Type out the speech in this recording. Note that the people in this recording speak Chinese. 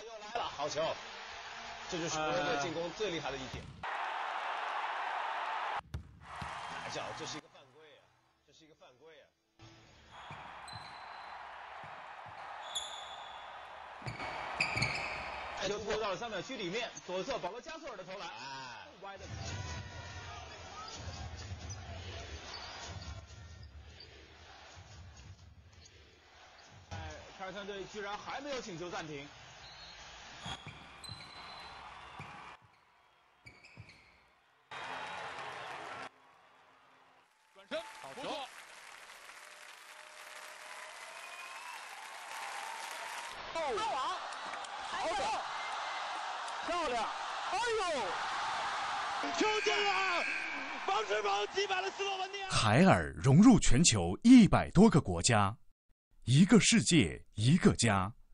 又来了，好球！这就是国人队进攻最厉害的一点。打脚，这是一个犯规啊！这是一个犯规啊！ 球投到了3秒区里面，左侧保罗加索尔的投篮，歪的。凯尔特人队居然还没有请求暂停。 转身，好球！ 擦网，好球！漂亮！哎呦， 球进了！王志鹏击败了斯洛文尼亚。 海尔融入全球100多个国家，一个世界一个家。